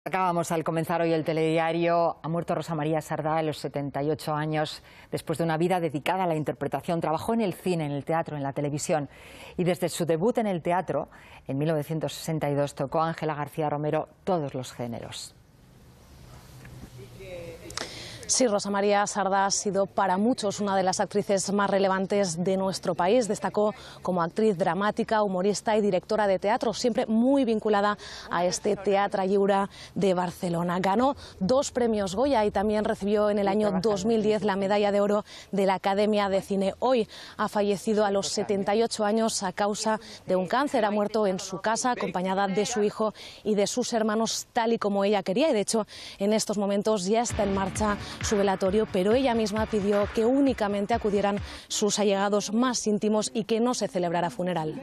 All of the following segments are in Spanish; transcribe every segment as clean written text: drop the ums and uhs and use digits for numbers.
Acabamos al comenzar hoy el telediario. Ha muerto Rosa María Sardá a los 78 años, después de una vida dedicada a la interpretación. Trabajó en el cine, en el teatro, en la televisión. Y desde su debut en el teatro, en 1962, tocó a Ángela García Romero todos los géneros. Sí, Rosa María Sardá ha sido para muchos una de las actrices más relevantes de nuestro país. Destacó como actriz dramática, humorista y directora de teatro, siempre muy vinculada a este Teatre Lliure de Barcelona. Ganó 2 premios Goya y también recibió en el año 2010 la medalla de oro de la Academia de Cine. Hoy ha fallecido a los 78 años a causa de un cáncer. Ha muerto en su casa acompañada de su hijo y de sus hermanos, tal y como ella quería. Y de hecho, en estos momentos ya está en marcha su velatorio, pero ella misma pidió que únicamente acudieran sus allegados más íntimos y que no se celebrara funeral.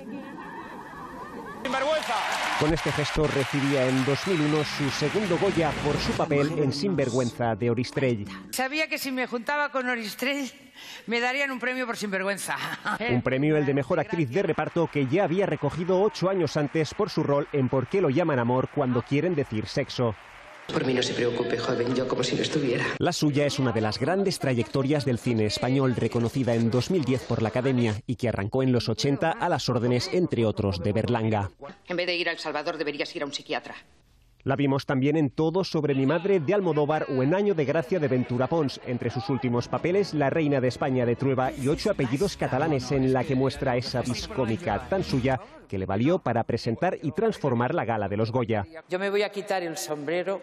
Con este gesto recibía en 2001 su segundo Goya por su papel en Sinvergüenza de Oristrell. Sabía que si me juntaba con Oristrell me darían un premio por sinvergüenza. Un premio, el de mejor actriz de reparto, que ya había recogido 8 años antes por su rol en Por qué lo llaman amor cuando quieren decir sexo. Por mí no se preocupe, joven, yo como si no estuviera. La suya es una de las grandes trayectorias del cine español, reconocida en 2010 por la Academia y que arrancó en los 80 a las órdenes, entre otros, de Berlanga. En vez de ir a El Salvador deberías ir a un psiquiatra. La vimos también en Todo sobre mi madre de Almodóvar o en Año de Gracia de Ventura Pons. Entre sus últimos papeles, La reina de España de Trueba y 8 apellidos catalanes, en la que muestra esa vis cómica tan suya que le valió para presentar y transformar la gala de los Goya. Yo me voy a quitar el sombrero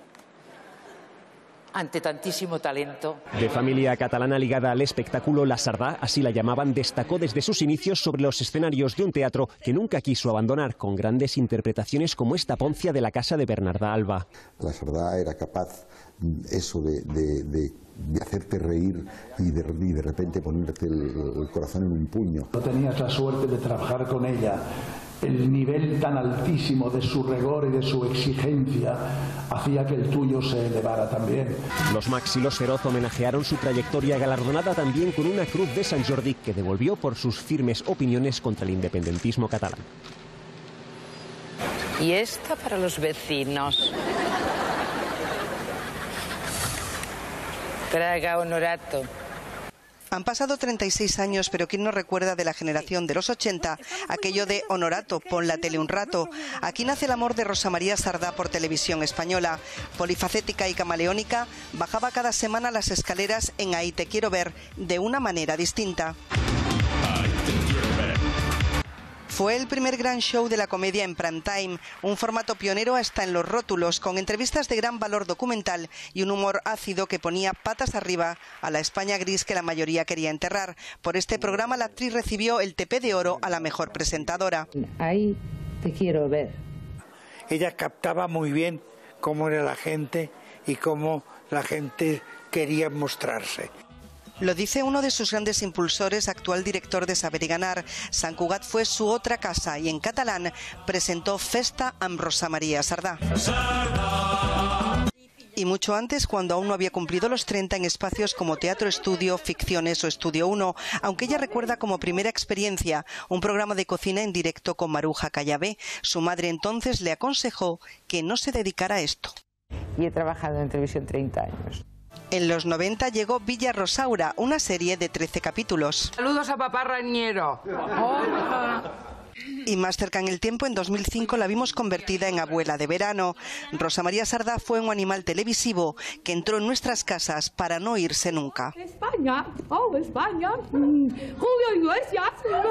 ante tantísimo talento. De familia catalana ligada al espectáculo, la Sardá, así la llamaban, destacó desde sus inicios sobre los escenarios de un teatro que nunca quiso abandonar, con grandes interpretaciones como esta Poncia de la casa de Bernarda Alba. La Sardá era capaz eso de hacerte reír y de repente ponerte el corazón en un puño. No tenías la suerte de trabajar con ella. El nivel tan altísimo de su rigor y de su exigencia hacía que el tuyo se elevara también. Los Max y los Feroz homenajearon su trayectoria, galardonada también con una Cruz de Sant Jordi que devolvió por sus firmes opiniones contra el independentismo catalán. Y esta para los vecinos. Traga, Honorato. Han pasado 36 años, pero ¿quién no recuerda de la generación de los 80 aquello de Honorato, pon la tele un rato? Aquí nace el amor de Rosa María Sardá por Televisión Española. Polifacética y camaleónica, bajaba cada semana las escaleras en Ahí te quiero ver, de una manera distinta. Fue el primer gran show de la comedia en prime time, un formato pionero hasta en los rótulos, con entrevistas de gran valor documental y un humor ácido que ponía patas arriba a la España gris que la mayoría quería enterrar. Por este programa la actriz recibió el TP de Oro a la mejor presentadora. Ahí te quiero ver. Ella captaba muy bien cómo era la gente y cómo la gente quería mostrarse. Lo dice uno de sus grandes impulsores, actual director de Saber y Ganar. Sant Cugat fue su otra casa y en catalán presentó Festa amb Rosa María Sardá. Y mucho antes, cuando aún no había cumplido los 30, en espacios como Teatro Estudio, Ficciones o Estudio 1, aunque ella recuerda como primera experiencia un programa de cocina en directo con Maruja Callabé. Su madre entonces le aconsejó que no se dedicara a esto. Y he trabajado en televisión 30 años. En los 90 llegó Villa Rosaura, una serie de 13 capítulos. Saludos a papá Rañero. Y más cerca en el tiempo, en 2005, la vimos convertida en abuela de verano. Rosa María Sardá fue un animal televisivo que entró en nuestras casas para no irse nunca. España, oh España, Julio Iglesias,